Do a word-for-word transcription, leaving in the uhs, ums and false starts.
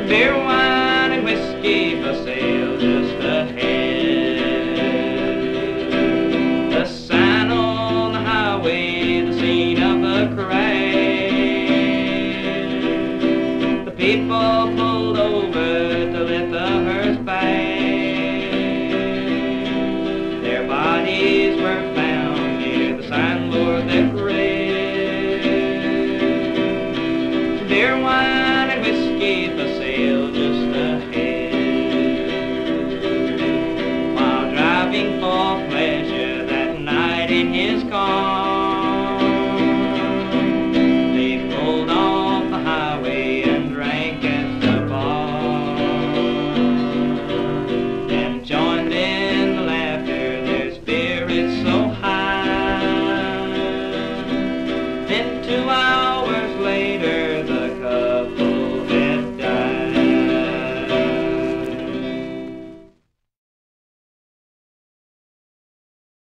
beer, wine, and whiskey for sale just ahead. The sign on the highway, the scene of a crash. The people pulled over to let the hearse pass. Their bodies were found near the signboard that read, beer, wine, and whiskey for sale just ahead. While driving for pleasure that night in his car,